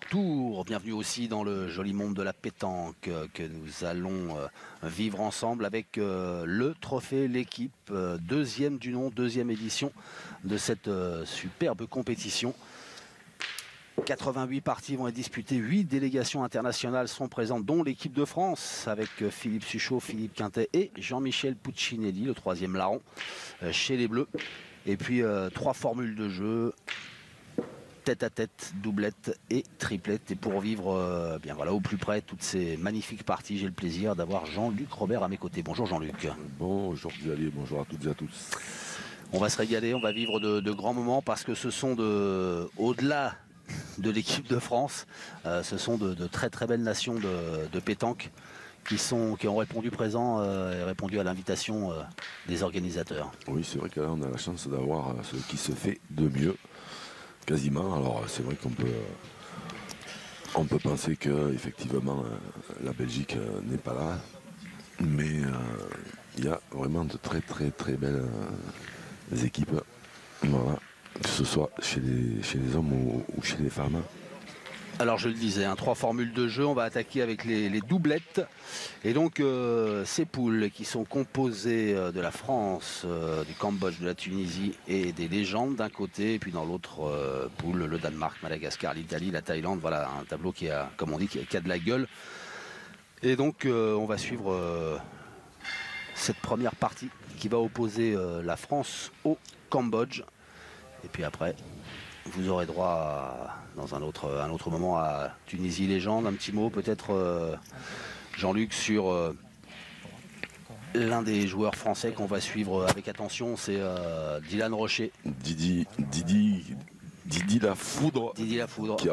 retour, bienvenue aussi dans le joli monde de la pétanque que nous allons vivre ensemble avec le trophée L'équipe, deuxième du nom, deuxième édition de cette superbe compétition. 88 parties vont être disputées, 8 délégations internationales sont présentes, dont l'équipe de France avec Philippe Suchot, Philippe Quintet et Jean-Michel Puccinelli, le troisième larron chez les Bleus. Et puis 3 formules de jeu, tête à tête, doublette et triplette. Et pour vivre bien voilà, au plus près toutes ces magnifiques parties, j'ai le plaisir d'avoir Jean-Luc Robert à mes côtés. Bonjour Jean-Luc. Bonjour Xavier, bonjour à toutes et à tous. On va se régaler, on va vivre de grands moments parce que ce sont au-delà de l'équipe de France, ce sont de très très belles nations de pétanque qui ont répondu présent et répondu à l'invitation des organisateurs. Oui, c'est vrai que là on a la chance d'avoir ce qui se fait de mieux, quasiment. Alors c'est vrai qu'on peut penser que effectivement la Belgique n'est pas là, mais il y a vraiment de très très très belles équipes. Voilà. Que ce soit chez les hommes ou chez les femmes. Alors je le disais, 3 formules de jeu, on va attaquer avec les doublettes. Et donc ces poules qui sont composées de la France, du Cambodge, de la Tunisie et des légendes d'un côté, et puis dans l'autre poule, le Danemark, Madagascar, l'Italie, la Thaïlande. Voilà un tableau qui a, comme on dit, qui a de la gueule. Et donc on va suivre cette première partie qui va opposer la France au Cambodge. Et puis après, vous aurez droit dans un autre moment à Tunisie légende. Un petit mot peut-être, Jean-Luc, sur l'un des joueurs français qu'on va suivre avec attention, c'est Dylan Rocher. Didi la Foudre. Didi la Foudre. Qui a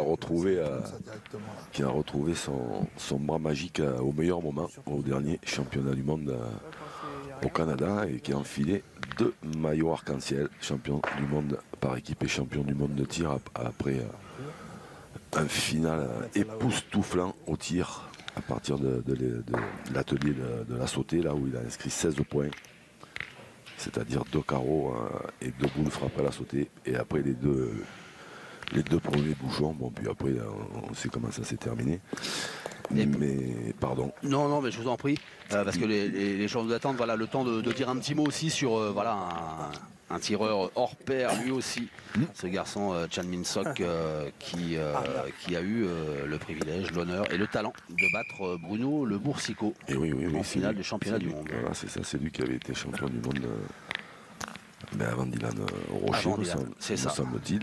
retrouvé son bras magique au meilleur moment, au dernier championnat du monde au Canada, et qui a enfilé 2 maillots arc-en-ciel, champion du monde par équipe et champion du monde de tir après un final époustouflant au tir à partir de l'atelier de la sautée, là où il a inscrit 16 points, c'est-à-dire 2 carreaux et 2 boules frappées à la sautée, et après les deux premiers bouchons. Bon, puis après on sait comment ça s'est terminé. Mais pardon. Non, mais je vous en prie, parce que les gens nous attendent. Voilà, le temps de dire un petit mot aussi sur voilà, un tireur hors pair, lui aussi, ce garçon Chan Min Sok, qui a eu le privilège, l'honneur et le talent de battre Bruno Le Boursicot en finale du championnat du monde. Voilà, c'est ça, c'est lui qui avait été champion du monde avant Dylan Rocher, me semble-t-il.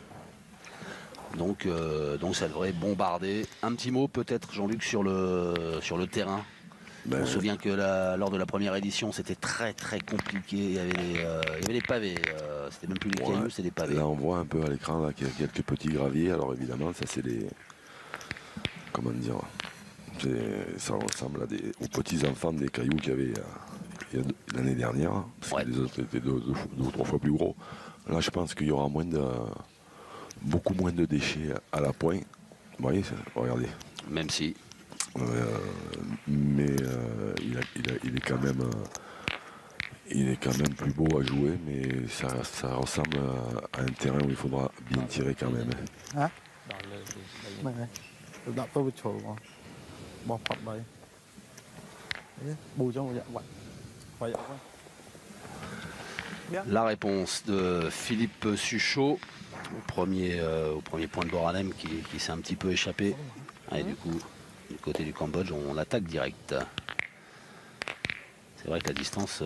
Donc ça devrait bombarder. Un petit mot peut-être, Jean-Luc, sur le terrain. On se souvient que lors de la première édition, c'était très très compliqué. Il y avait les pavés. C'était même plus les cailloux, c'était des pavés. Là, on voit un peu à l'écran qu'il y a quelques petits graviers. Alors évidemment, ça c'est des... Comment dire, ça ressemble aux petits-enfants des cailloux qu'il y avait l'année dernière. Parce que les autres étaient 2 ou 3 fois plus gros. Là, je pense qu'il y aura beaucoup moins de déchets à la pointe. Vous voyez, regardez. Même si. Mais il est quand même plus beau à jouer, mais ça ressemble à un terrain où il faudra bien tirer quand même. Hein? La réponse de Philippe Suchot au premier point de Boranem qui s'est un petit peu échappé. Et du coup, du côté du Cambodge, on attaque direct. C'est vrai que la distance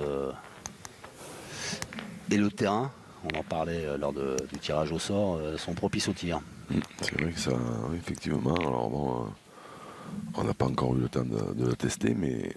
et le terrain, on en parlait lors du tirage au sort, sont propices au tir. C'est vrai que ça, effectivement, alors bon, on n'a pas encore eu le temps de le tester, mais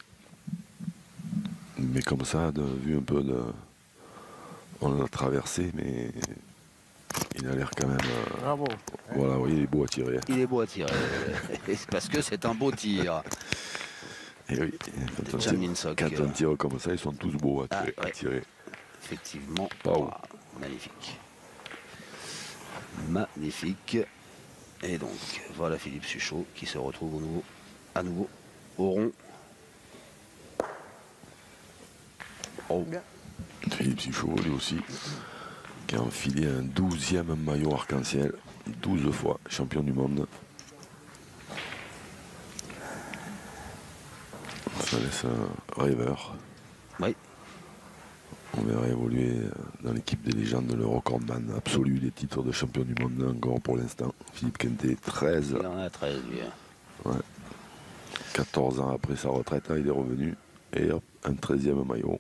comme ça, vu un peu on l'a traversé, mais il a l'air quand même... Bravo. Voilà, oui, il est beau à tirer. Il est beau à tirer, parce que c'est un beau tir. Et oui, quand on tire comme ça, ils sont tous beaux à tirer. Effectivement, magnifique. Magnifique. Et donc, voilà Philippe Suchot qui se retrouve à nouveau au rond. Oh. Philippe Suchot, lui aussi, qui a enfilé un 12e maillot arc-en-ciel, 12 fois champion du monde. Ça laisse un rêveur. Oui. On verra évoluer dans l'équipe des légendes le recordman absolu des titres de champion du monde encore pour l'instant. Philippe Quintet, 13. Il en a 13, lui. Ouais. 14 ans après sa retraite, il est revenu. Et hop, un 13e maillot.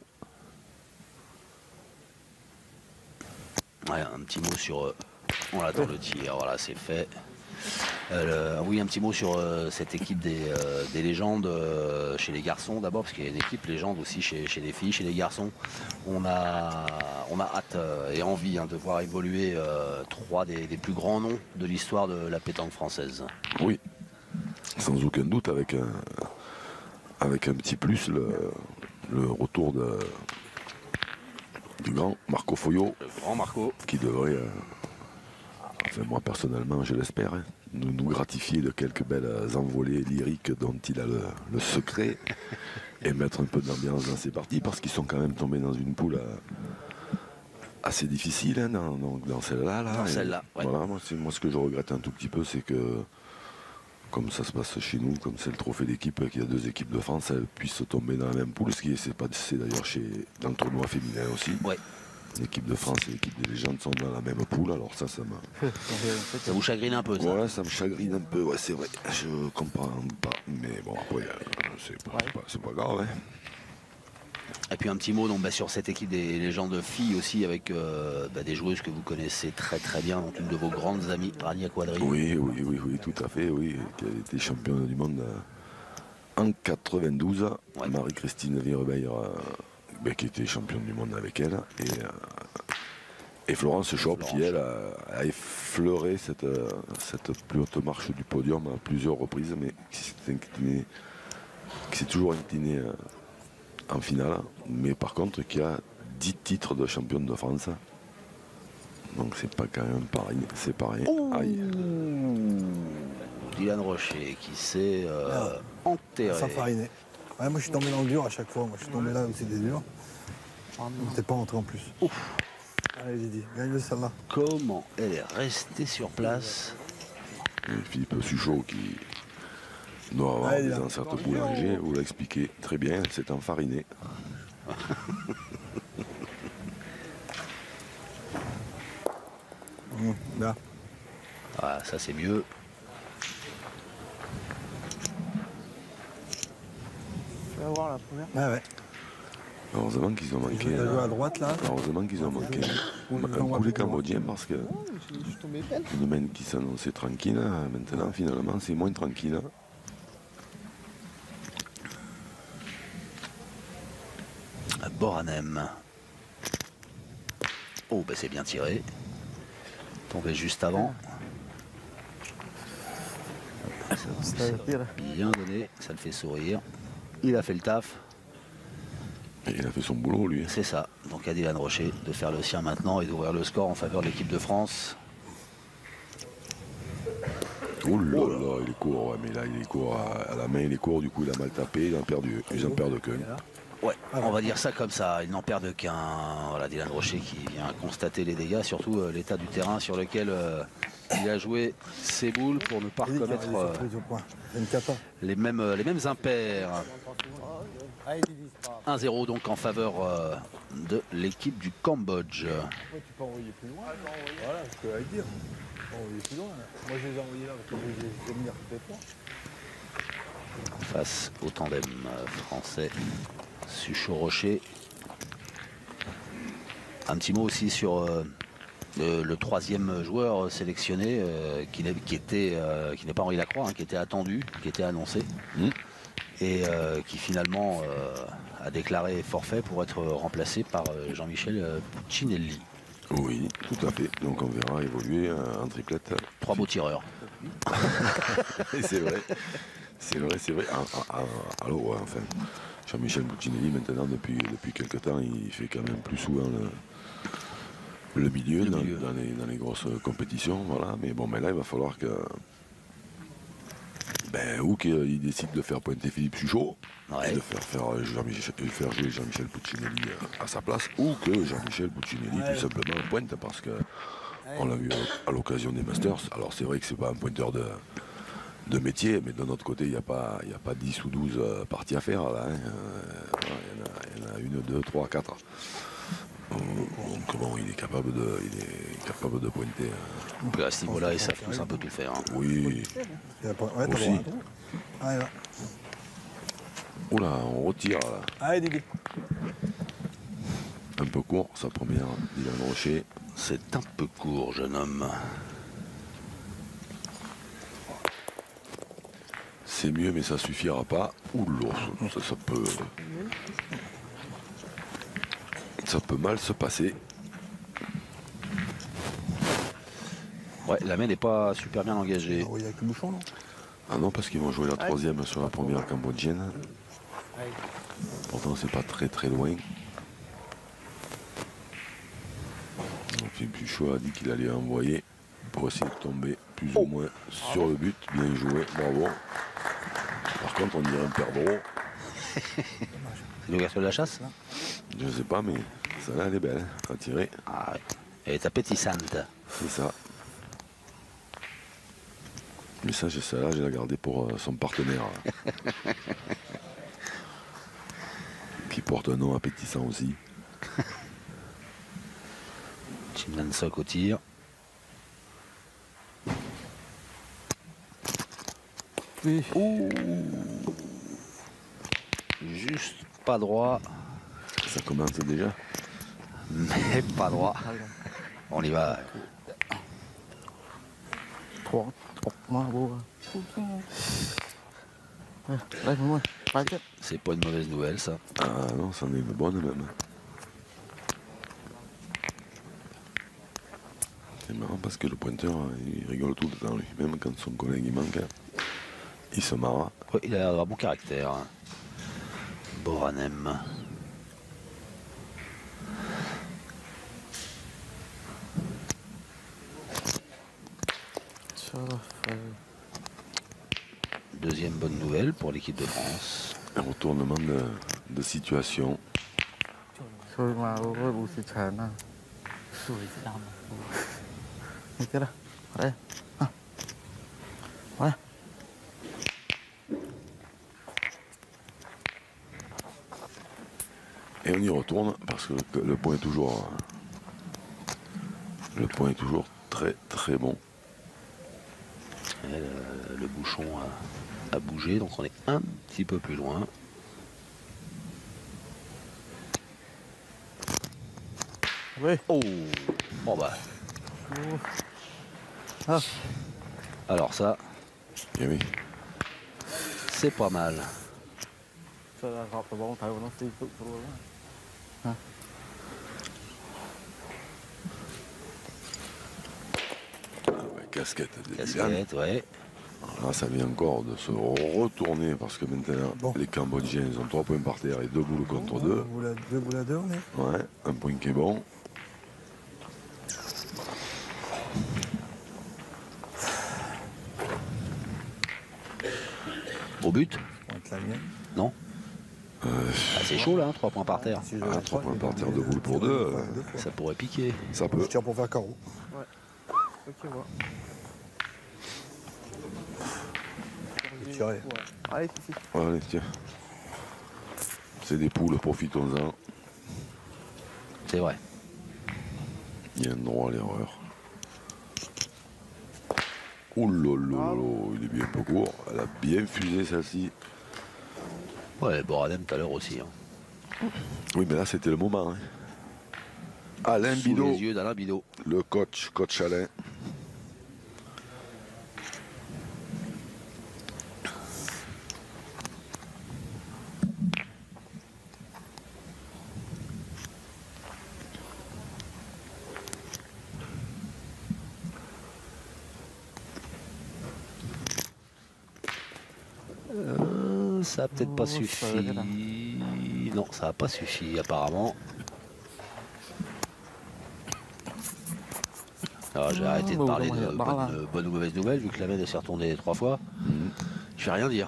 Ouais, un petit mot sur... on attend le tir, voilà, c'est fait. Oui, un petit mot sur cette équipe des légendes chez les garçons d'abord, parce qu'il y a une équipe légende aussi chez les filles, chez les garçons. On a hâte et envie de voir évoluer trois des plus grands noms de l'histoire de la pétanque française. Oui, sans aucun doute, avec un petit plus, le retour du grand Marco Foyot. Le grand Marco. Qui devrait, enfin moi personnellement je l'espère, nous gratifier de quelques belles envolées lyriques dont il a le secret et mettre un peu d'ambiance dans ses parties parce qu'ils sont quand même tombés dans une poule assez difficile dans celle-là. Dans celle-là, ouais. Voilà, moi ce que je regrette un tout petit peu, c'est que comme ça se passe chez nous, comme c'est le trophée d'équipe, qu'il y a deux équipes de France, elles puissent tomber dans la même poule, ce qui c'est d'ailleurs dans le tournoi féminin aussi. Ouais. L'équipe de France et l'équipe des légendes sont dans la même poule, alors ça m'a... Ça vous chagrine un peu, ça? Ouais, ça me chagrine un peu, ouais, c'est vrai. Je comprends pas, mais bon, après, c'est pas grave. Hein. Et puis un petit mot donc, sur cette équipe des légendes filles aussi, avec des joueuses que vous connaissez très très bien, donc une de vos grandes amies, Rania Quadri. Oui, tout à fait, oui, qui a été championne du monde en 92. Ouais. Marie-Christine Vierebeyer, qui était championne du monde avec elle, et Florence Schopp, qui elle a effleuré cette plus haute marche du podium à plusieurs reprises, mais qui s'est toujours inclinée en finale, mais par contre qui a 10 titres de championne de France. Donc c'est pas quand même pareil, c'est pareil. Aïe. Dylan Rocher qui s'est enterré. S'enfariner. Ouais, moi je suis tombé dans le dur à chaque fois, moi je suis tombé là où c'était dur. T'es pas rentré en plus. Ouf. Allez Didi, gagne-le celle-là. Comment elle est restée sur place? Et Philippe Suchot qui doit avoir des ancêtres boulangers, vous l'a expliqué très bien, elle s'est enfarinée. Là. Ah, ça c'est mieux. Tu vas voir la première. Ah ouais. Heureusement qu'ils ont manqué. À droite là. Heureusement qu'ils ont manqué un poulet cambodgien parce que une semaine qui s'annonçait tranquille, maintenant finalement c'est moins tranquille. Boranem. Oh, c'est bien tiré. Tombé juste avant. Bien donné, ça le fait sourire. Il a fait le taf. Et il a fait son boulot, lui. C'est ça. Donc à Dylan Rocher de faire le sien maintenant et d'ouvrir le score en faveur de l'équipe de France. Oh là là, il est court, ouais, mais là il est court à la main, il est court, du coup il a mal tapé, ils en perdent qu'un. Ouais, on va dire ça comme ça, ils n'en perdent qu'un. Voilà, Dylan Rocher qui vient constater les dégâts, surtout l'état du terrain sur lequel il a joué ses boules pour ne pas recommettre les mêmes impairs. 1-0 donc en faveur de l'équipe du Cambodge. Tu peux envoyer plus loin. Voilà, ce que j'allais dire. Tu peux envoyer plus loin. Moi je les ai envoyés là parce que je les ai mis à côté de toi. Face au tandem français Suchot-Rocher. Un petit mot aussi sur le troisième joueur sélectionné qui n'est pas Henri Lacroix, qui était attendu, qui était annoncé. Et qui finalement a déclaré forfait pour être remplacé par Jean-Michel Puccinelli. Oui, tout à fait. Donc on verra évoluer en triplette. 3 beaux tireurs. C'est vrai. C'est vrai. Alors, ouais, enfin, Jean-Michel Puccinelli, maintenant, depuis quelques temps, il fait quand même plus souvent le milieu, dans les grosses compétitions. Voilà. Mais bon, mais là, il va falloir que... ou qu'il décide de faire pointer Philippe Suchot, ouais, et de faire jouer Jean-Michel Puccinelli à sa place, ou que Jean-Michel Puccinelli tout simplement pointe, parce que on l'a vu à l'occasion des Masters. Alors c'est vrai que c'est pas un pointeur de métier, mais de notre côté, il n'y a pas 10 ou 12 parties à faire. Là, hein. Il y en a 1, 2, 3, 4. Donc bon, il est capable de pointer. À ce niveau-là, ils savent tous un peu tout faire. Hein. Oui, Ouais, t'as aussi. droit. Allez, là. Oula, on retire là. Allez, Didi. Un peu court, sa première, Dylan Rocher. C'est un peu court, jeune homme. C'est mieux, mais ça suffira pas. Oula, ça peut mal se passer. Ouais, la main n'est pas super bien engagée. Il y a que le bouchon, non? Ah non, parce qu'ils vont jouer la troisième sur la première cambodgienne. Pourtant, c'est pas très loin. Donc, Philippe Puchot a dit qu'il allait envoyer pour essayer de tomber plus ou moins sur le but. Bien joué, bravo. Par contre, on dirait un perdreau. C'est l'ouverture de la chasse, là? Je sais pas, mais celle-là, elle est belle à tirer. Ah ouais. Elle est appétissante. C'est ça. Mais ça, celle-là, je l'ai gardée pour son partenaire. Qui porte un nom appétissant aussi. Chimnan Sok au tir. Oui. Ouh. Juste pas droit, Ça commence déjà. mais pas droit. On y va. ถวงตกมาบัวได้ผมด้วยไปเถอะ C'est pas une mauvaise nouvelle, ça. Ah non, c'en est une bonne même. C'est marrant parce que le pointeur, il rigole tout le temps lui. Même quand son collègue il manque, il se marre. Ouais, il a un bon caractère. Hein. Boranem. Deuxième bonne nouvelle pour l'équipe de France. Un retournement de situation. ช่วยมาโอ้ยบูสิชานะสวยสีดำนี่ก็ได้ไปอ่ะไป Et on y retourne parce que le point est toujours. Le point est toujours très bon. Et le bouchon a bougé, donc on est un petit peu plus loin. Oui. Oh, bon bah. Ah. Alors ça, Et oui. c'est pas mal. เจอขอบตะบองไทยวันนั้นซีสุดตัวแล้วฮะ Casquette de Dylan. Casquette, ouais. Alors là, ça vient encore de se retourner parce que maintenant, Bon. les Cambodgiens, ils ont 3 points par terre et 2 boules contre 2. Vous la deux, on est. Ouais, un point qui est bon. Au but? On va être la mienne. Non? Ah, c'est chaud là, 3 points par terre. Si je Ah, la 3 points il par va terre, me 2 boules pour 2. deux fois. Ça pourrait piquer. Ça peut. Je tire pour faire carreau. ok voilà Tirer. allez si si Allez, tiens. C'est des poules, profitons-en. C'est vrai. Il y a un droit à l'erreur. Ouh lolo, il est bien peu court. Elle a bien fusé celle-ci. Ouais, Boradem tout à l'heure aussi. Hein. Oui, mais là, c'était le moment. Hein. Alain Sous Bidot, les yeux d'Alain Bidot. le coach Alain. Ça a peut-être pas Oh, ça va suffi. être là. Non, ça n'a pas suffi apparemment. Alors j'ai arrêté de bon, parler bon, de bah, là. bonne ou mauvaise nouvelle vu que la main s'est retournée 3 fois. Je vais rien dire.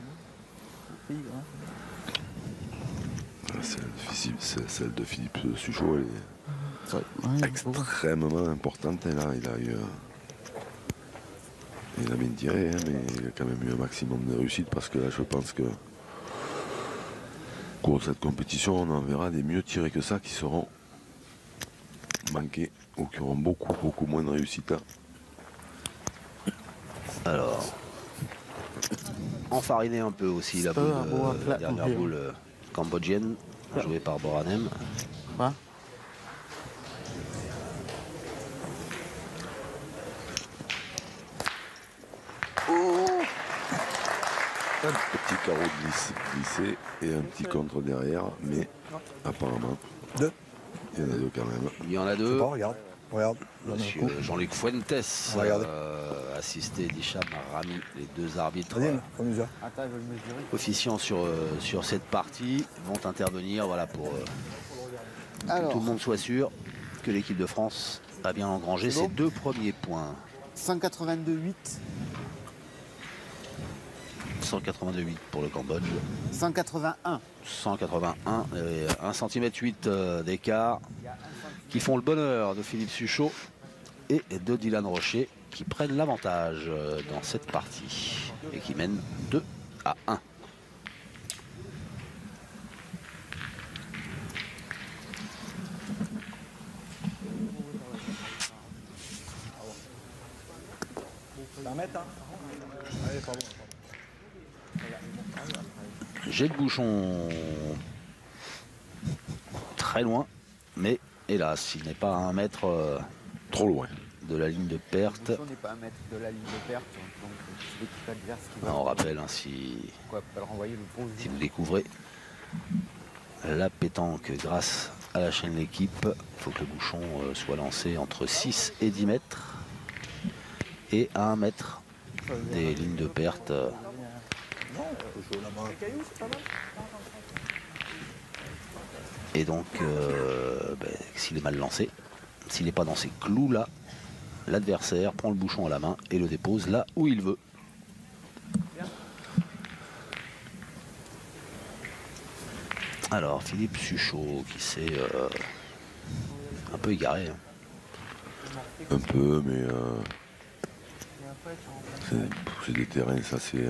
Celle de Philippe Suchot, elle est extrêmement importante. Et là, il a eu Il a bien tiré, hein, mais il a quand même eu un maximum de réussite parce que là, je pense que au cours de cette compétition, on en verra des mieux tirés que ça qui seront manqués ou qui auront beaucoup moins de réussite. Alors, enfariner un peu aussi la, boule, la dernière boule cambodgienne, jouée par Boranem. Ouais. Un petit carreau glissé et un petit contre derrière, mais apparemment, Deux. il y en a deux quand même. Il y en a Je sais deux. pas, regarde. Regarde. Monsieur Jean-Luc Fuentes, Regardez. assisté d'Hicham Rami, les deux arbitres Vas-y, comme ça. Attends, je vais le mesurer. officiants sur cette partie vont intervenir voilà, pour que tout le monde soit sûr que l'équipe de France a bien engrangé C'est bon ses deux premiers points. 182,8. 182,8 pour le Cambodge, 181. 181, 1 cm 8 d'écart qui font le bonheur de Philippe Suchot et de Dylan Rocher qui prennent l'avantage dans cette partie et qui mènent 2-1. T'en mets, hein. Allez, pas bon. J'ai le bouchon très loin, mais hélas, il n'est pas à 1 mètre Trop loin. de la ligne de perte. On n'est pas à mettre de la ligne de perte, donc c'est l'équipe adverse qui va. On rappelle, hein, si Quoi, pas le renvoyer le pauvre. vous découvrez la pétanque grâce à la chaîne L'équipe, il faut que le bouchon soit lancé entre 6 et 10 mètres et à 1 mètre des lignes de perte. Et donc, s'il est mal lancé, s'il n'est pas dans ces clous-là, l'adversaire prend le bouchon à la main et le dépose là où il veut. Alors, Philippe Suchot qui s'est un peu égaré. Hein. Un peu, mais c'est des terrains, ça c'est...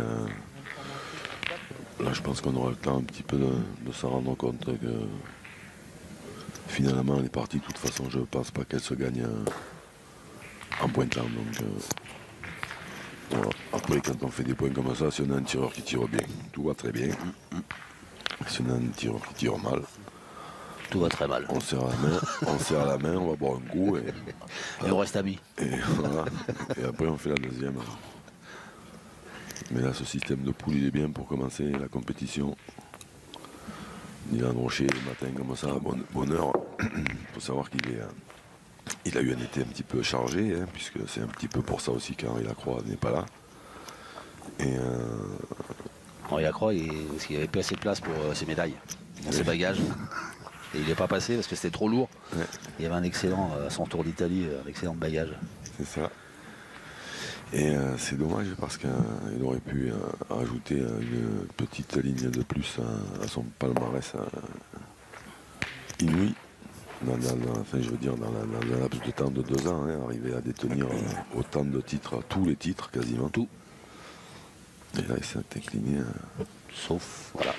Là, je pense qu'on aura le temps un petit peu de s'en rendre compte que finalement, les parties, de toute façon, je ne pense pas qu'elles se gagnent en pointant. Donc, voilà. Après, quand on fait des points comme ça, si on a un tireur qui tire bien, tout va très bien. Si on a un tireur qui tire mal, tout va très mal. On serre la main, on va boire un coup et on reste amis. Et, voilà. Et après, on fait la deuxième. Mais là, ce système de poule, il est bien pour commencer la compétition. Dylan Rocher, le matin, comme ça, bonne heure. Il faut savoir il a eu un été un petit peu chargé, hein, puisque c'est un petit peu pour ça aussi qu'Henri Lacroix n'est pas là. Et Henri Lacroix, parce qu'il avait plus assez de place pour ses médailles, dans ses bagages. Et il n'est pas passé parce que c'était trop lourd. Ouais. Il y avait un excellent, à son tour d'Italie, un excellent bagage. C'est ça. Et c'est dommage parce qu'il aurait pu rajouter une petite ligne de plus à son palmarès inouï. Dans un laps de temps de 2 ans, hein, arriver à détenir autant de titres, tous les titres, quasiment tout. Et là, il s'est incliné. Sauf, voilà.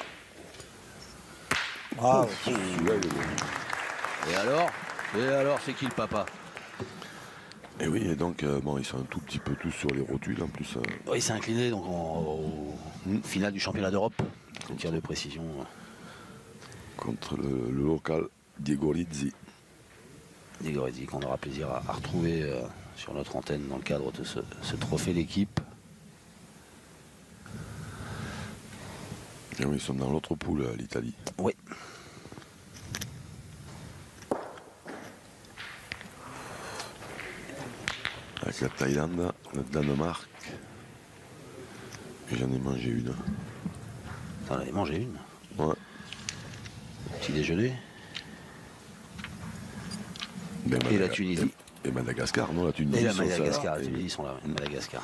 Ah, Celui-là, il est bon. Et alors, c'est qui le papa? Et oui, et donc, bon, ils sont un tout petit peu tous sur les rotules, en plus. Oui, il s'est incliné donc au finale du championnat d'Europe, au tir de précision. Contre le local Diego Rizzi. Diego Rizzi, qu'on aura plaisir à retrouver sur notre antenne dans le cadre de ce trophée d'équipe. Et oui, ils sont dans l'autre poule, l'Italie. Oui. Avec la Thaïlande, le Danemark. Et j'en ai mangé une. T'en avais mangé une? Ouais. Petit déjeuner. Et la Tunisie. Et Madagascar, non, la Tunisie. Et la Madagascar, la Tunisie sont là, ouais. Madagascar.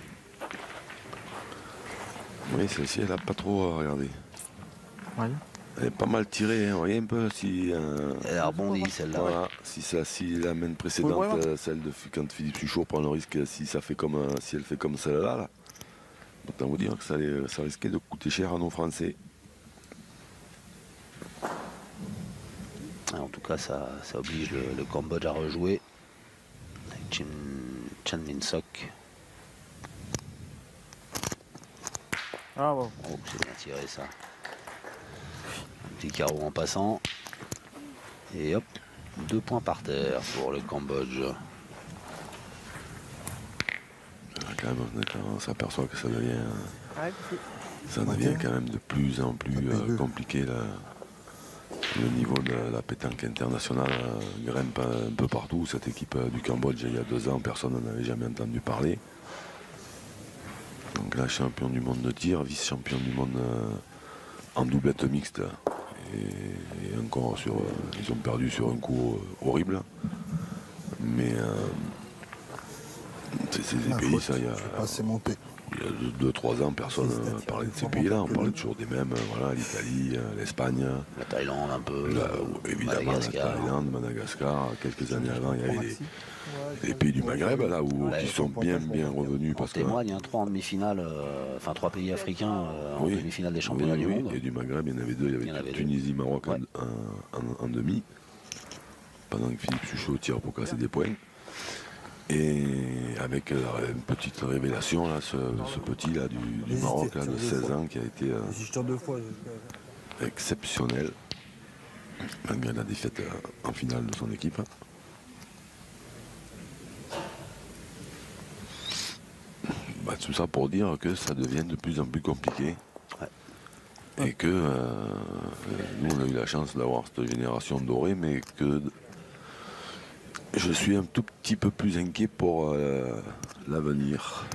Oui, celle-ci, elle n'a pas trop regardé. Ouais. Elle est pas mal tirée, hein. Vous voyez un peu si... Elle a rebondi celle-là. Voilà, si la main précédente, celle de quand Philippe Suchot prend le risque, si elle fait comme celle-là, là, autant vous dire que ça risquait de coûter cher à nos Français. En tout cas, ça oblige le Cambodge à rejouer. Avec Chan Min Sok. Ah bon. Oh, c'est bien tiré ça. Un petit carreau en passant. Et hop, 2 points par terre pour le Cambodge. Quand même, on s'aperçoit que ça devient quand même de plus en plus compliqué. Le niveau de la pétanque internationale grimpe un peu partout. Cette équipe du Cambodge, il y a 2 ans, personne n'en avait jamais entendu parler. Donc là, champion du monde de tir, vice-champion du monde en doublette mixte. Et encore, ils ont perdu sur un coup horrible. Mais c'est des pays, ça, il y a 2-3 ans, personne ne parlait de ces pays-là. On parlait toujours des mêmes, voilà, l'Italie, l'Espagne. La Thaïlande un peu. Évidemment, Madagascar. La Thaïlande, Madagascar. Quelques années avant, il y avait les pays du Maghreb, là, qui sont bien revenus. On témoigne, 3 en demi-finale, 3 pays africains en demi-finale des championnats du monde. Et du Maghreb, il y en avait 2. Il y avait Tunisie, Maroc en demi. Pendant que Philippe Suchot tire pour casser des points. Et avec une petite révélation, là, ce petit là, du Maroc là, de 16 ans qui a été exceptionnel, malgré la défaite en finale de son équipe. Bah, tout ça pour dire que ça devient de plus en plus compliqué. Ouais. Et que nous, on a eu la chance d'avoir cette génération dorée, mais que je suis un tout petit peu plus inquiet pour l'avenir.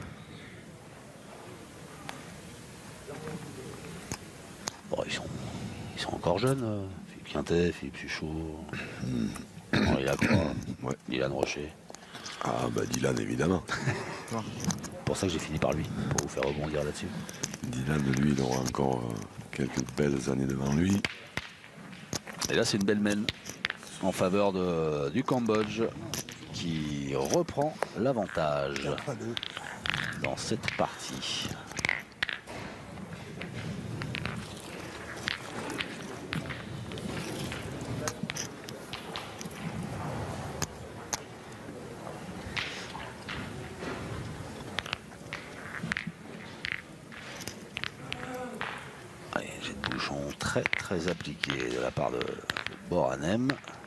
Bon, ils sont encore jeunes, Philippe Quintet, Philippe Suchot, Henri Lacroix, Dylan Rocher. Ah bah Dylan évidemment. C'est pour ça que j'ai fini par lui, pour vous faire rebondir là-dessus. Dylan, lui, il aura encore quelques belles années devant lui. Et là, c'est une belle mène en faveur du Cambodge qui reprend l'avantage dans cette partie. Allez, j'ai de bouchon très appliqué de la part de Boranem,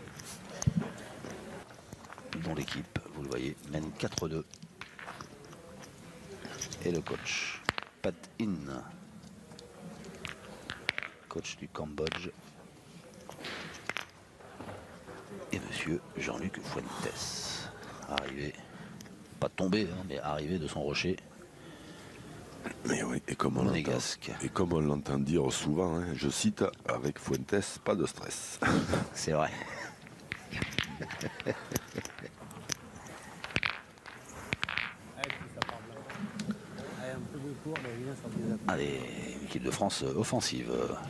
dont l'équipe, vous le voyez, mène 4-2. Et le coach, Pat In, coach du Cambodge, et monsieur Jean-Luc Fuentes, arrivé, pas tombé, hein, mais arrivé de son rocher. Mais oui, et comme on l'entend dire souvent, hein, je cite, avec Fuentes, pas de stress. C'est vrai. Allez, équipe de France offensive.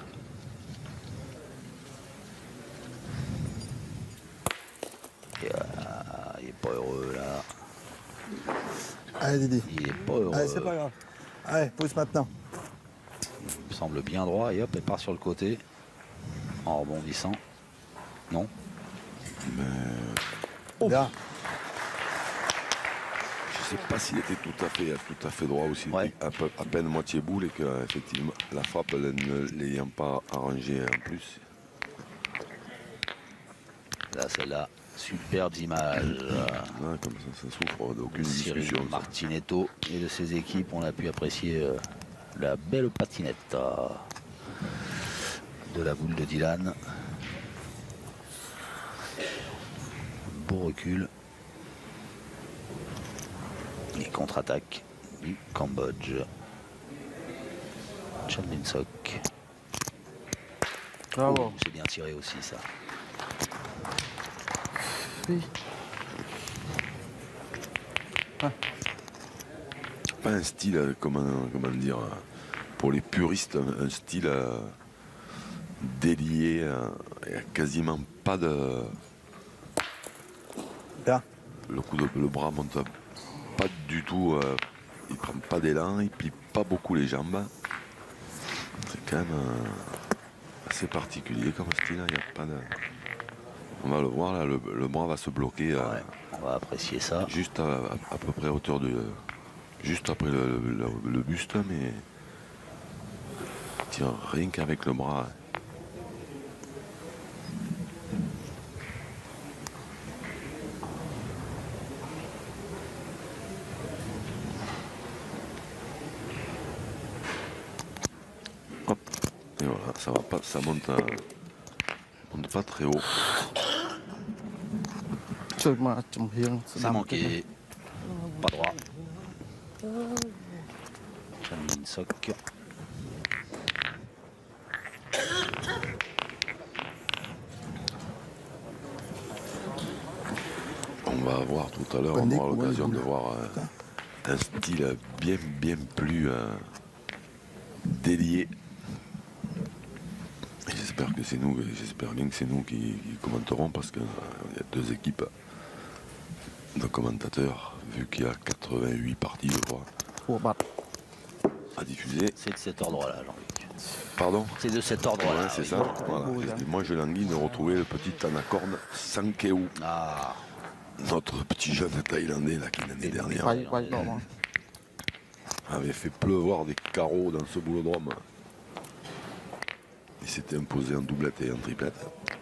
Et, il est pas heureux là. Allez Didi. Il est pas heureux. Allez, c'est pas grave. Allez, pousse maintenant. Il me semble bien droit et hop, elle part sur le côté en rebondissant. Non. Mais... Oh. Bien. Je sais pas s'il était tout à fait droit aussi, à peine moitié boule et que effectivement la frappe ne l'ayant pas arrangé en plus. Là, celle-là, superbes images. Là, comme ça souffre d'aucune discussion. Martinetto et de ses équipes, on a pu apprécier la belle patinette de la boule de Dylan. Beau recul. Et contre-attaque du Cambodge. Chan Min Sok. Bravo. C'est bien tiré aussi ça. Oui. Pas un style, comment dire, pour les puristes, un style délié, il n'y a quasiment pas de... Bien. Le bras monte pas du tout, il prend pas d'élan, il plie pas beaucoup les jambes. C'est quand même assez particulier comme style, il n'y a pas de... On va le voir là, le bras va se bloquer Ouais, on va apprécier ça. juste à peu près à hauteur de... Juste après le buste, mais il tire rien qu'avec le bras. Hop, et voilà, ça va pas, ça monte pas très haut. ជួយមកចំហៀងស្ដាំ C'est manqué. Pas droit. Chamin Soc. On va avoir tout à l'heure, on aura l'occasion de voir un style bien plus délié. J'espère que c'est nous, j'espère bien que c'est nous qui commenterons parce qu'il y a deux équipes de commentateurs, vu qu'il y a 88 parties, je crois, គួរបាត់ à diffuser. C'est de cet ordre-là, Jean-Luc. Pardon? C'est de cet ordre-là. Ouais, c'est oui. ça. Voilà. Et moi, je languis de retrouver le petit anacorne Sankeu, Ah, notre petit jeune Thaïlandais là, qui l'année dernière បាយបាយដកមក avait fait pleuvoir des carreaux dans ce boulodrome. Il s'était imposé en doublette et en triplette.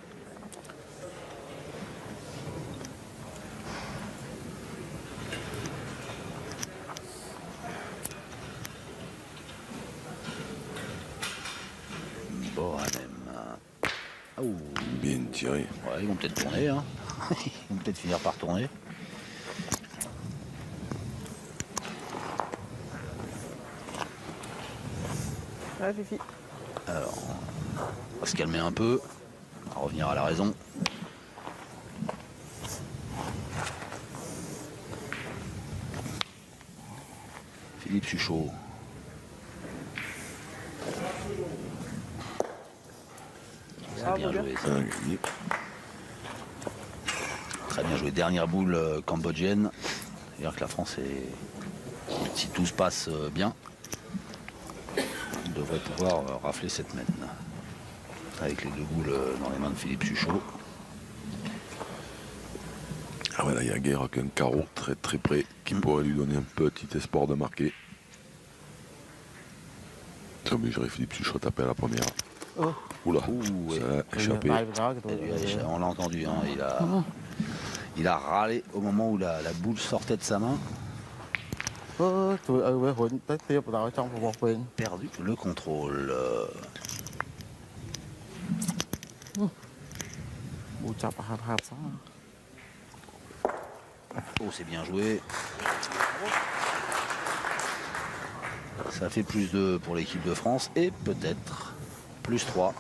Boranem. Oh. Bien tiré. Ouais, ils vont peut-être tourner. Hein. Ils vont peut-être finir par tourner. Ouais, Fifi. Alors, on va se calmer un peu. On va revenir à la raison. Philippe Suchot. Ça a bien joué. Ça. Un gagné. Très bien joué. Dernière boule cambodgienne. C'est-à-dire que la France est... Si tout se passe bien, on devrait pouvoir rafler cette mène. Avec les deux boules dans les mains de Philippe Suchot. Ah ouais, là, il n'y a guère qu'un carreau très près qui pourrait lui donner un petit espoir de marquer. C'est obligé, Philippe Suchot taper à la première. Oh. Oula, Ouh, ouais. ça a échappé. បាយបកទៅ Et lui, on l'a entendu, hein, il a râlé au moment où la boule sortait de sa main. ជួយឲ្យវារុញទៅទៀតបដល់ចង់ប្រវោះវិញ Perdu le contrôle. ប៊ូចាប់ហាត់ហាត់សោះ Oh, c'est bien joué. Ça fait plus 2 pour l'équipe de France et peut-être plus 3.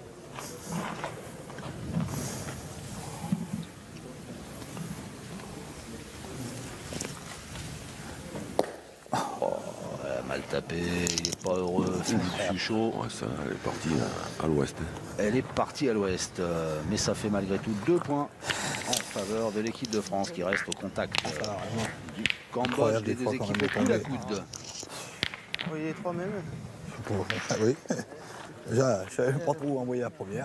Oh, elle a mal tapé, il n'est pas heureux, Philippe Suchot. Ouais, ça, elle est partie à l'ouest. Elle est partie à l'ouest, mais ça fait malgré tout 2 points en faveur de l'équipe de France qui reste au contact du Cambodge, Incroyable, des des deux fois, quand équipes au on est coude à tombé. coude. Oui, les trois même. Oui. Déjà, je savais pas trop où envoyer la première.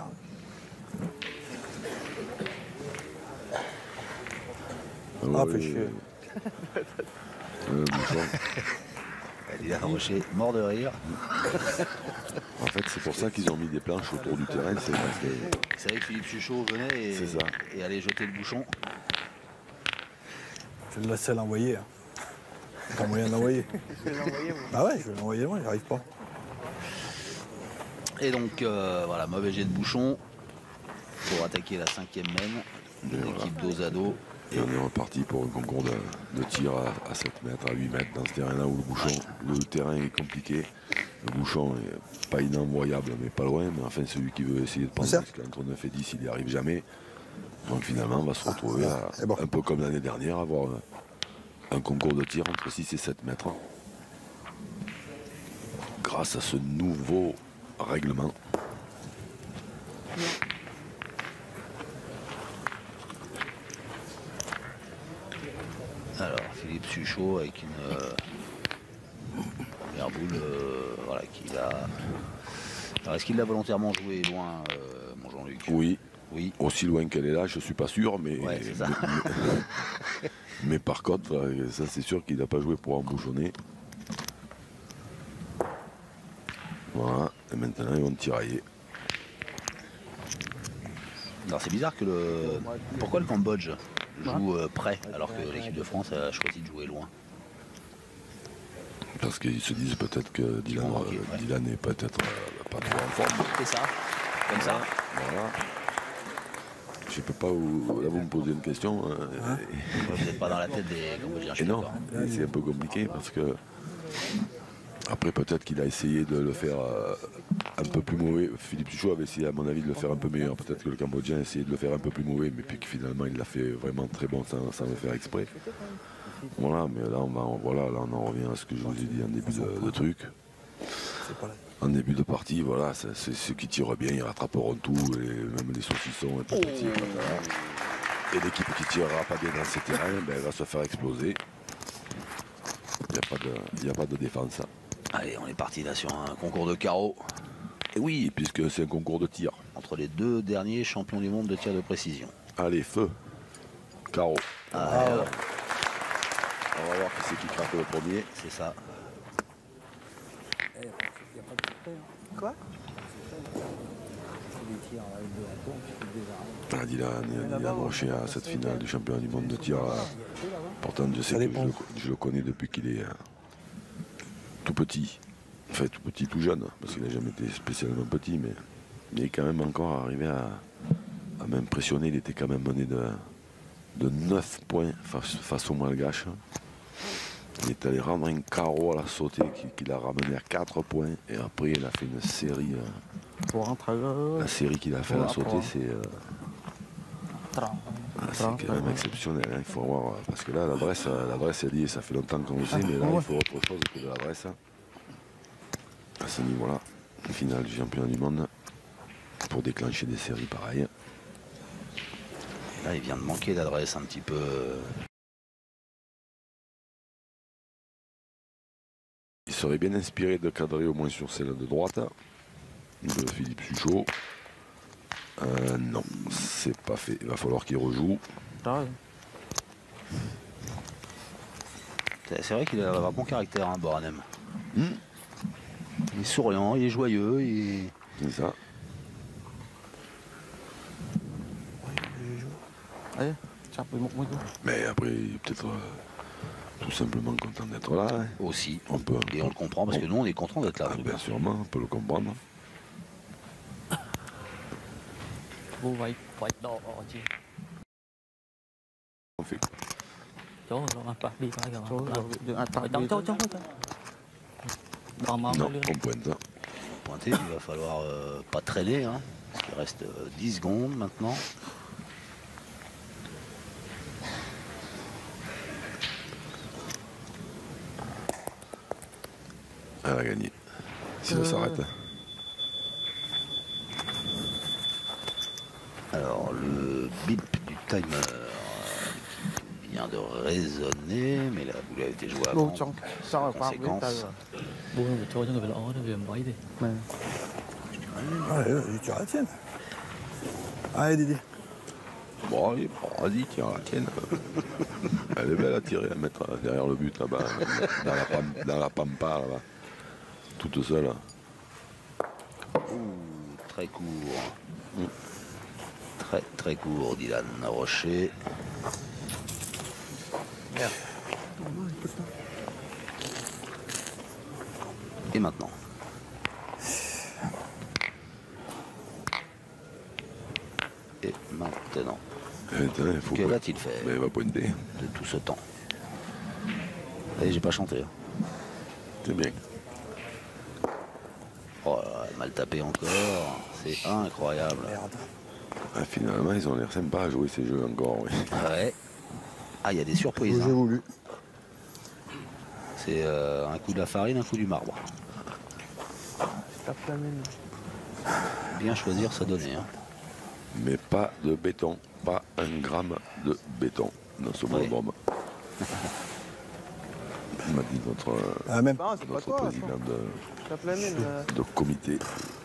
Ah, fait chier. Bouchon. Elle est à Rocher, mort de rire. En fait, c'est pour ça qu'ils ont mis des planches autour du terrain. C'est parce que Vous savez que Philippe Suchot venait C'est ça. et allait jeter le bouchon. Je vais le laisser l'envoyer. Hein. Pas moyen de l'envoyer. Ah ouais, je vais l'envoyer loin, j'arrive pas. Et donc, voilà, mauvais jet de bouchon pour attaquer la 5e mène de l'équipe dos à dos. et on est reparti pour un concours de tir à 7 mètres, à 8 mètres dans ce terrain-là où le terrain est compliqué. Le bouchon est pas inenvoyable, mais pas loin. Mais enfin, celui qui veut essayer de prendre Certes. entre 9 et 10, il n'y arrive jamais. Donc finalement, on va se retrouver, un peu comme l'année dernière, à avoir un concours de tir entre 6 et 7 mètres. Grâce à ce nouveau règlement. Alors, Philippe Suchot avec une première boule voilà, qu'il a... Alors, est-ce qu'il l'a volontairement joué loin, mon Jean-Luc? Oui. Oui. Aussi loin qu'elle est là, je suis pas sûr, mais, Ouais, c'est ça. mais par contre, ça c'est sûr qu'il n'a pas joué pour embouchonner. Voilà, et maintenant ils vont tirailler. Alors, c'est bizarre que le... Pourquoi le Cambodge joue près alors que l'équipe de France a choisi de jouer loin? Parce qu'ils se disent peut-être que Dylan, Ok, ouais. Dylan est peut-être pas trop en forme. C'est ça, comme ça. Voilà. Je peux pas où. Là vous me posez une question. Vous n'êtes pas dans la tête des Cambodgiens, je Et suis non, d'accord. c'est un peu compliqué parce que après peut-être qu'il a essayé de le faire un peu plus mauvais. Philippe Suchot avait essayé à mon avis de le faire un peu meilleur. Peut-être que le Cambodgien a essayé de le faire un peu plus mauvais, mais puis que finalement il l'a fait vraiment très bon sans le faire exprès. Voilà, mais là on en revient à ce que je vous ai dit en début de truc. En début de partie, voilà, c'est ceux qui tirent bien, ils rattraperont tout, et même les saucissons, et petits, et l'équipe qui tirera pas bien dans ces terrains, ben, elle va se faire exploser. Il n'y a pas de défense. Allez, on est parti là sur un concours de carreaux Et oui, puisque c'est un concours de tir. entre les deux derniers champions du monde de tir de précision. Allez, feu. Carreau. Alors, On va voir qui c'est qui craque le premier. c'est ça. Quoi? Ah, Dylan Rocher à cette finale du championnat du monde de tir. Pourtant, je sais que je le connais depuis qu'il est tout petit. Enfin, tout petit, tout jeune, parce qu'il n'a jamais été spécialement petit, mais il est quand même encore arrivé à m'impressionner. Il était quand même mené de 9 points face au Malgache. Il est allé rendre un carreau à la sautée qui l'a ramené à 4 points. Et après, il a fait une série. La série qu'il a fait à la sautée, c'est quand même exceptionnel. Hein. Il faut voir. Parce que là, l'adresse, elle dit, ça fait longtemps qu'on le sait, mais là, il faut autre chose que de l'adresse. À ce niveau-là, finale du championnat du monde, pour déclencher des séries pareilles. Et là, il vient de manquer d'adresse un petit peu. Il serait bien inspiré de cadrer au moins sur celle de droite de Philippe Suchot. Non, c'est pas fait. Il va falloir qu'il rejoue. C'est vrai qu'il a un bon caractère, hein, Boranem. Il est souriant, il est joyeux. C'est ça. Allez, chape một mũi luôn. Mais après, il est peut-être tout simplement content d'être là. Hein. Aussi. On peut, Et on le comprend parce que nous, on est content d'être là. Ah, bien sûrement, on peut le comprendre. Vô vậy quậy độ chứ. On fait. Chỗ rồi mà bạc đi phải Chỗ rồi. rồi, đừng ăn tạm Trong đi. chỗ chỗ. Đòn mong Non, luôn. on pointe. Pointer, il va falloir pas traîner. Hein, parce qu'il reste 10 secondes maintenant. Elle a gagné. Si ça s'arrête. Alors, le bip du timer qui vient de résonner, mais la boule a été jouée Vô avant. trong rồi qua bên Conséquence. tay rồi. Buông cho người phải lỗ nó về mấy đi. Này. Allez, tu la tienne. Allez, Didier. Bon, allez, vas-y, tiens, la tienne. Elle est belle à tirer, à mettre derrière le but là-bas, dans la pampa là-bas. Toute seule. Très court. Très très court, Dylan Rocher. Et maintenant. Et maintenant. Il faut Que a-t-il fait Mais il va pointer. de tout ce temps? Et j'ai pas chanté. Hein. C'est bien. Oh là là, mal tapé encore. C'est incroyable. Merde. Ah, finalement, ils ont l'air sympas à jouer ces jeux encore. Oui. Ouais. Ah, il y a des surprises. J'ai Hein. voulu. C'est un coup de la farine, un coup du marbre. Tape la mine. Bien choisir sa donnée. Hein. Mais pas de béton, pas un gramme de béton dans ce boulodrome. M'a dit notre, même. notre président de comité.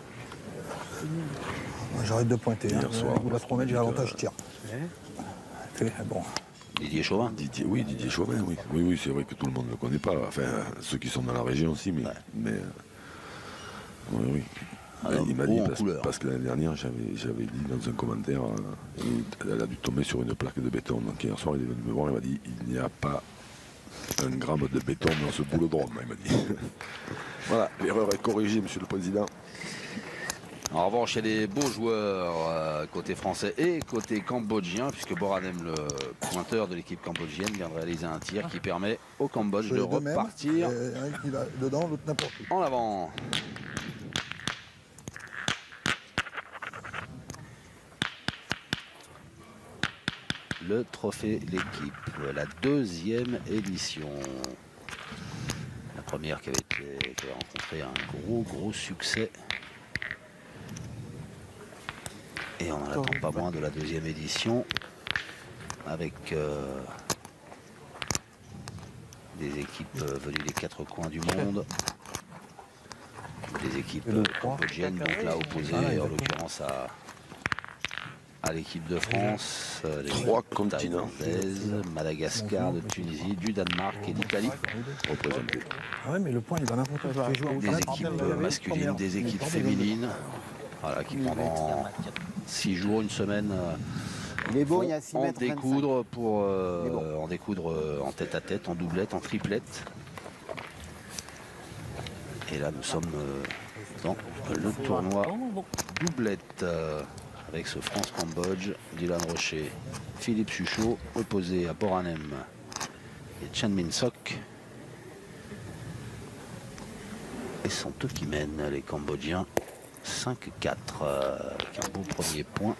J'arrête de pointer. Hier soir, il va trop mettre, j'ai l'avantage, je tire. Bon. Didier Chauvin. Didier Chauvin, oui. Oui, c'est vrai que tout le monde ne le connaît pas. Enfin, ceux qui sont dans la région aussi, mais. Oui. Alors, il m'a dit, couleur. parce que l'année dernière, j'avais dit dans un commentaire, elle a dû tomber sur une plaque de béton. Donc hier soir, il est venu me voir, il m'a dit, il n'y a pas un gramme de béton dans ce boulodrome, il m'a dit. Voilà, l'erreur est corrigée, monsieur le président. En revanche, il y a des beaux joueurs côté français et côté cambodgien, puisque Boranem, le pointeur de l'équipe cambodgienne, vient de réaliser un tir qui permet au Cambodge de repartir un qui va dedans, l'autre n'importe où. en avant. Le trophée l'équipe, la deuxième édition. La première qui avait rencontré un gros succès. Et on n'attend pas moins de la deuxième édition avec des équipes venues des quatre coins du monde. Des équipes cambodgiennes, donc là opposées en l'occurrence à l'équipe de France, Trois continents, Madagascar, de Tunisie, du Danemark et d'Italie représentés. Ah ouais, mais le point, il va n'importe où. Des équipes masculines, des équipes féminines, voilà, qui pendant 6 jours, une semaine, Il est beau, il y a 6 en mètres. découdre pour en découdre en tête à tête, en doublette, en triplette. Et là, nous sommes dans le tournoi doublette avec ce France-Cambodge, Dylan Rocher, Philippe Suchot, opposé à Boranem et Chan Min Sok. Et sont eux qui mènent, les Cambodgiens, 5-4, avec un beau premier point.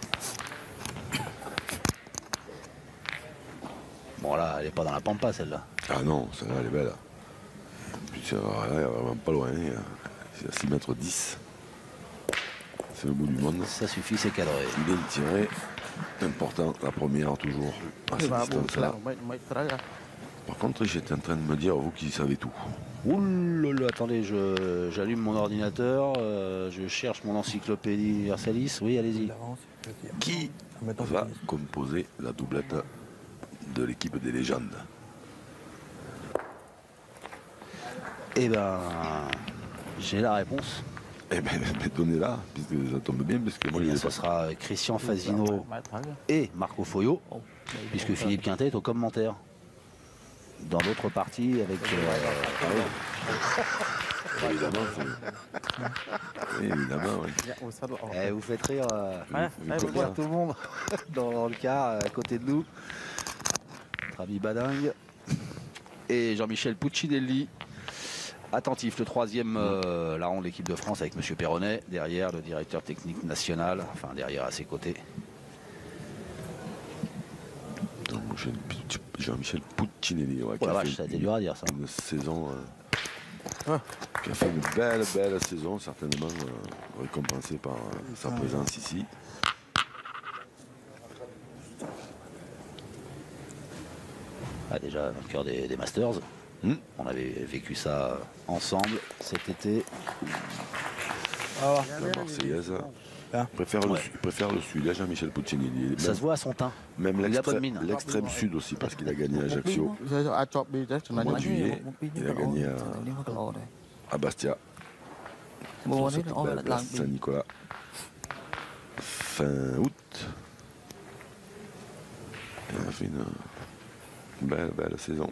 Bon là, elle n'est pas dans la pampa celle-là. Ah non, celle-là, elle est belle. Puis elle est vraiment pas loin. C'est à 6 mètres 10. C'est le bout du monde. Ça suffit, c'est cadré. Bien tiré. Important, la première toujours. À cette distance-là. Par contre, j'étais en train de me dire, vous qui savez tout. Oulala, attendez, j'allume mon ordinateur, je cherche mon encyclopédie universalis. Oui, allez-y. Qui va composer la doublette de l'équipe des légendes? Eh ben, j'ai la réponse. Eh bien, donnez-la, puisque ça tombe bien, parce que moi, Eh bien, je ce sera Christian Fazino et Marco Foyo, puisque Philippe Quintet est au commentaire. Dans l'autre partie avec... évidemment, évidemment, oui. vous faites rire, tout le monde dans le car à côté de nous. Notre ami Badingue et Jean-Michel Puccinelli. Attentif, le troisième larron de l'équipe de France avec M. Perronnet, derrière le directeur technique national, enfin derrière à ses côtés. Jean-Michel Puccinelli, ouais, Oh la vache, ça a été dur à dire ça. Une saison qui a fait une belle saison, certainement récompensée par sa présence ici. Ah, déjà vainqueur des Masters. On avait vécu ça ensemble cet été. La Marseillaise. Il préfère le sud, là, Jean-Michel Puccinelli. Ça se voit à son teint. Même Il a pas de mine. l'extrême sud aussi, parce qu'il a gagné à Ajaccio au mois de juillet. Il a gagné à Bastia. Sur cette belle place Saint-Nicolas. Fin août. Il a fait une belle saison.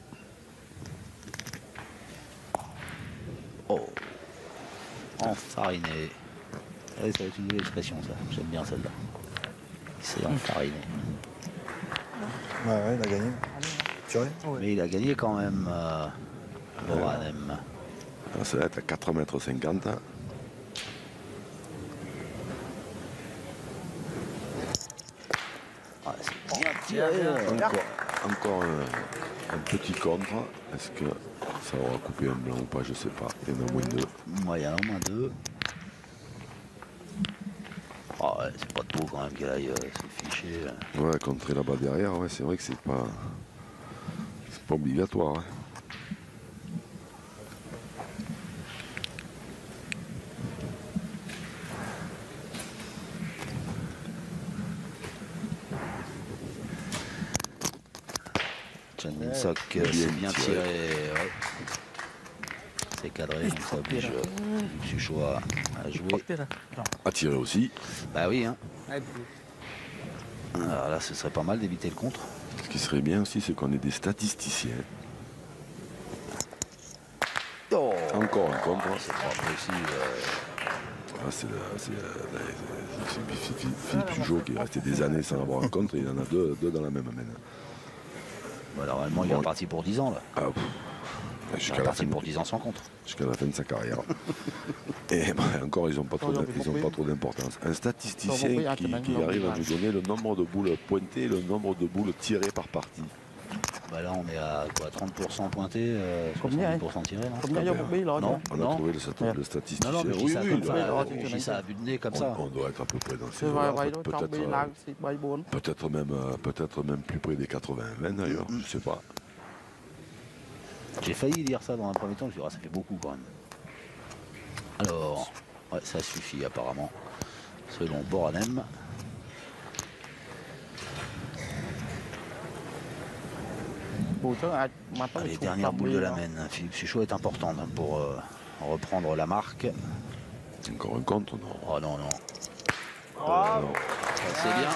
Oh, enfariné. Ouais, ça va utiliser l'expression, ça. J'aime bien celle-là. C'est enfariné. Ouais, il a gagné. Mais il a gagné quand même, Boranem. Ça va être à 4,50 m. Ah, c'est bien tiré. Encore un petit contre. Est-ce que ça aura coupé un blanc ou pas? Je sais pas. Il y en a au moins deux. Moyen, au moins deux. Oh, Ouais, c'est pas trop quand même qu'elle aille s'afficher. Ouais, contrer là-bas derrière, ouais, c'est vrai que c'est pas obligatoire. Hein. Chan Min-sok c'est bien tiré. Ouais. C'est cadré, donc ça oblige Sucho à jouer. À tirer aussi. Bah oui, hein. Alors là, ce serait pas mal d'éviter le contre. Ce qui serait bien aussi, c'est qu'on ait des statisticiens. Oh, Encore un contre. c'est pas possible. Ah, c'est Philippe Suchot qui est resté des années sans avoir un contre, et il en a deux dans la même main. Bah, normalement, il est reparti pour 10 ans là. Ah, Il est jusqu'à la, reparti pour 10 ans sans contre. jusqu'à la fin de sa carrière. Et bah, encore, ils n'ont pas trop d'importance. Un statisticien qui arrive à nous donner le nombre de boules pointées et le nombre de boules tirées par partie. Bah là, on est à quoi, 30% pointé, 70% tiré, non? Non, on a Non. trouvé le statisticien. Non, mais je dis oui, ça oui, comme ça, là, je dis ça à vue de nez comme ça. on doit être à peu près dans ces peut-être même plus près des 80-20 d'ailleurs, je sais pas. J'ai failli dire ça dans un premier temps, je me suis dit, ah, ça fait beaucoup quand même. Alors, ouais, ça suffit apparemment, selon Boranem. Les dernières boules de la main, Philippe Suchot est importante pour reprendre la marque. Encore un compte, non? Oh non, non. Non. C'est bien.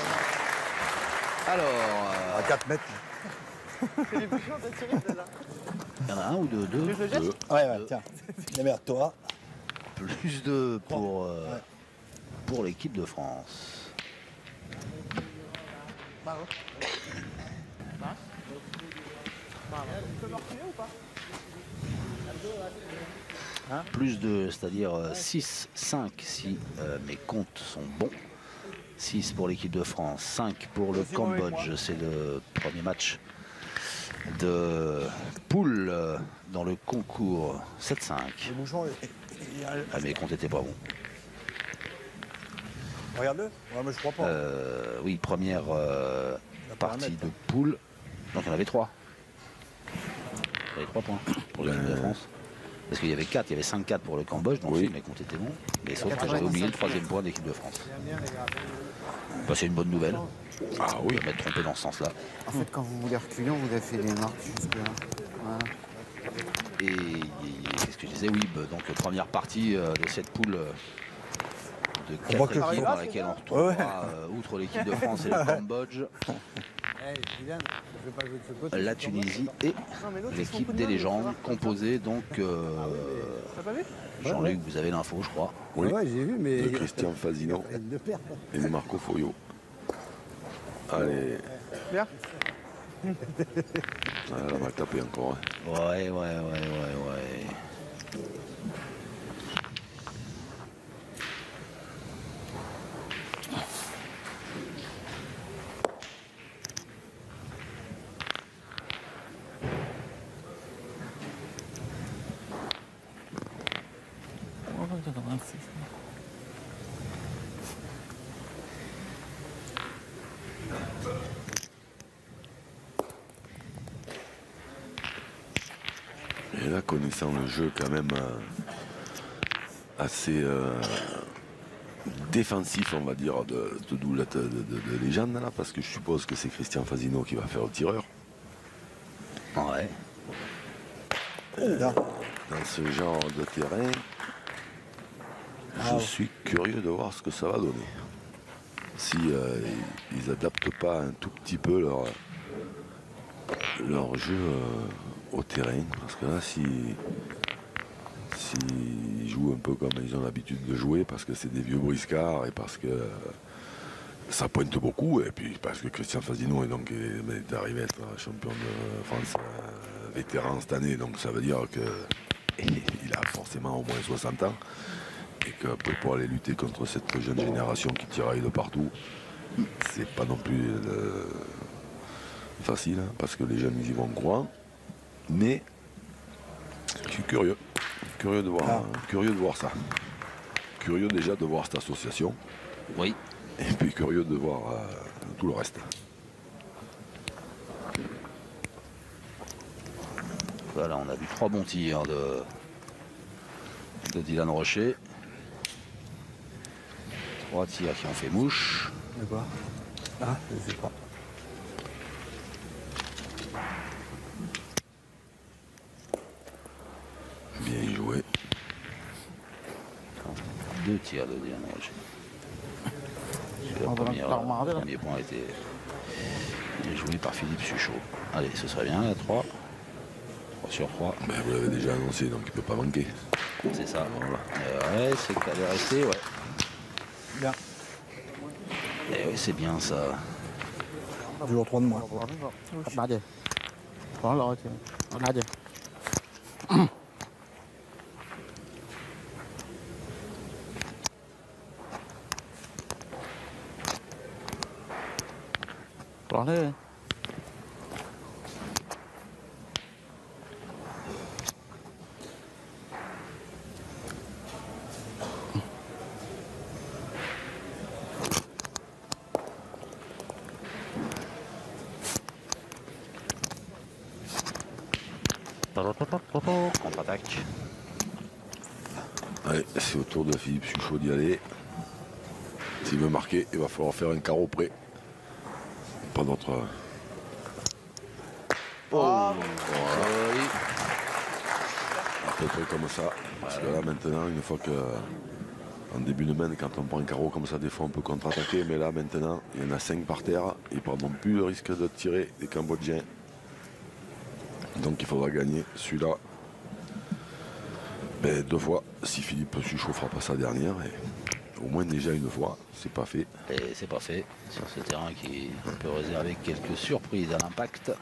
Alors, À 4 mètres. il y en a un ou deux? Deux. Ouais, tiens. Démerde-toi. Plus de pour l'équipe de France. Plus de, c'est-à-dire 6, 5 si mes comptes sont bons. 6 pour l'équipe de France, 5 pour le Cambodge. C'est le premier match de poule dans le concours 7-5. Ah, mes comptes étaient pas bons. Regarde-le. Ouais, mais je crois pas. Oui, première partie de poule. Donc il y en avait 3. Il y avait 3 points pour l'équipe de France. Parce qu'il y avait 4, il y avait 5-4 pour le Cambodge, donc oui. mes comptes étaient bons. Mais sauf que j'avais oublié le 3e point d'équipe de France. Bah, c'est une bonne nouvelle. Ah oui. Je vais m'être trompé dans ce sens-là. En fait, quand vous voulez reculer, on vous a fait des marques jusque-là. Voilà. Et qu'est-ce que je disais? Oui, bah, donc première partie de cette poule de 4 équipes dans laquelle on retrouvera, outre l'équipe de France et le Cambodge, la Tunisie et l'équipe des légendes, composée donc Jean-Luc, vous avez l'info, je crois. Oui. Ouais, j'ai vu, mais. De Christian Fazino et de Marco Foglio. Allez. Bien. Ah, elle a mal tapé encore. Hein. Ouais. Et là, connaissant le jeu quand même assez défensif, on va dire, de Doulette de légende, là, parce que je suppose que c'est Christian Fazino qui va faire le tireur. Ouais. Dans ce genre de terrain, je suis curieux de voir ce que ça va donner. Si ils adaptent pas un tout petit peu leur jeu au terrain, parce que là, s'ils jouent un peu comme ils ont l'habitude de jouer, parce que c'est des vieux briscards et parce que ça pointe beaucoup, et puis parce que Christian Fazino est arrivé à être champion de France vétéran cette année, donc ça veut dire qu'il a forcément au moins 60 ans, et qu'après pour aller lutter contre cette jeune génération qui tiraille de partout, c'est pas non plus facile, hein, parce que les jeunes ils y vont courant, mais je suis curieux de voir ça. Curieux déjà de voir cette association, Oui. Et puis curieux de voir tout le reste. Voilà, on a vu 3 bons tirs de Dylan Rocher. 3 tirs qui ont fait mouche. De quoi? Ah, je sais pas. Bien joué. 2 tirs de Dylan Rocher. Le premier point a été joué par Philippe Suchot. Allez, ce serait bien, la 3. 3 sur 3. Ben, vous l'avez déjà annoncé, donc il ne peut pas manquer. C'est ça. Voilà. Ouais, c'est qu'elle est restée, ouais. Bien. Et oui, c'est bien ça. Toujours 3 de moins. Đá gì? Có lo chứ. Đá gì? Có thế. Contre-attaque. Allez, c'est au tour de Philippe Suchot d'y aller. S'il veut marquer, il va falloir faire un carreau près. Pas d'autre. Oh, Voilà. À peu près comme ça. Parce que là maintenant, une fois que en début de main, quand on prend un carreau comme ça, des fois on peut contre-attaquer. Mais là maintenant, il y en a 5 par terre. Ils ne prendront plus le risque de tirer les Cambodgiens. Donc il faudra gagner celui-là. Ben, 2 fois, si Philippe Suchot fera pas sa dernière. Et au moins déjà une fois, c'est pas fait. et c'est pas fait sur ce terrain qui peut réserver quelques surprises à l'Impact.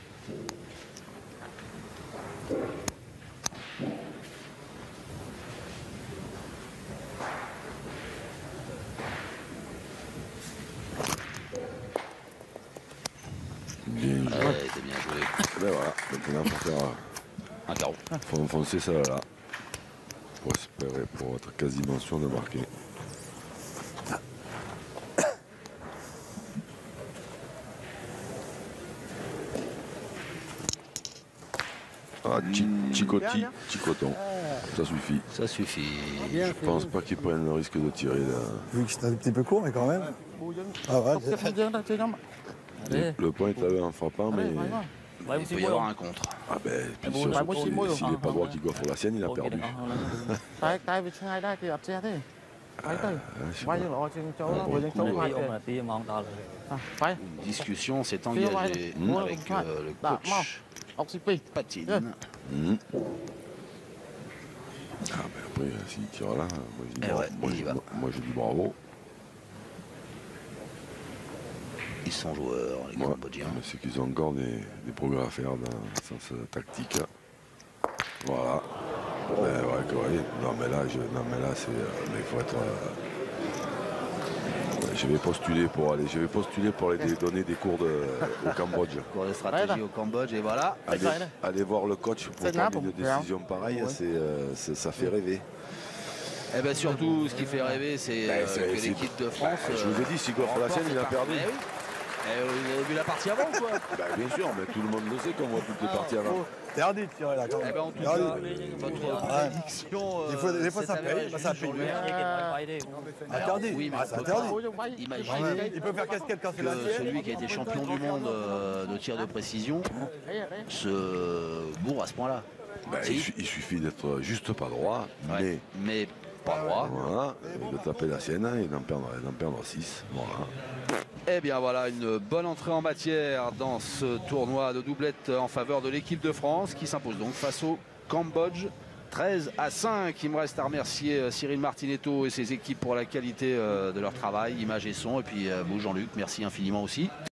Bien joué. Ouais, c'est bien joué. Ben voilà, maintenant il faut faire. Un carreau. Faut enfoncer ça là. Pour espérer, pour être quasiment sûr de marquer. Ah, Chicotti, Chicoton. Ça suffit. Ça suffit. Je pense pas qu'ils prennent le risque de tirer là. Vu que c'est un petit peu court, mais quand même. Ah ouais, Le point est allé en frappant, mais. Il peut y avoir un contre. Ah ben, puis s'il n'est pas droit qui goffre la sienne, il a perdu. Cái bị ngay đây thì ập xe thế. Phải tới. Je sais Quay pas. vô lọ trên chỗ đó, vừa trên chỗ Ông ngoài là tia mà ông ta là phải. Une discussion s'est engagée avec le coach Ốc xí pi. Patine. Mhm. Ah ben après, s'il tire là, moi je dis Eh bravo. ouais, il y va. Moi, je dis bravo. Ils sont joueurs, les Moi, Cambodgiens. mais c'est qu'ils ont encore des progrès à faire dans le sens tactique. Voilà. Ben ouais, ouais. Non mais là, c'est. Mais il faut être. Je vais postuler pour aller donner des cours au Cambodge. Cours de stratégie au Cambodge et voilà. Aller voir le coach pour prendre une décision pareille, ça fait rêver. Et bien surtout, ce qui fait rêver, c'est que l'équipe de France. Je vous ai dit, si Goffre la sienne, il a perdu. Eh oui. Vous avez vu la partie avant ou quoi? Bien sûr, mais tout le monde le sait qu'on voit toutes les parties avant. Interdit de tirer là quand Eh même. ben en tout cas, votre prédiction. Des fois ça paye, ça paye. Interdit. Oui, mais C'est interdit. imaginez Il peut faire casquette quand c'est la que sienne. celui qui a été champion du monde de tir de précision se bourre à ce point-là. Il suffit d'être juste pas droit, Ouais, mais pas droit. voilà, de taper la sienne et d'en perdre 6. Voilà. Eh bien voilà, une bonne entrée en matière dans ce tournoi de doublette en faveur de l'équipe de France qui s'impose donc face au Cambodge. 13-5. Il me reste à remercier Cyril Martinetto et ses équipes pour la qualité de leur travail, image et son. Et puis vous Jean-Luc, merci infiniment aussi.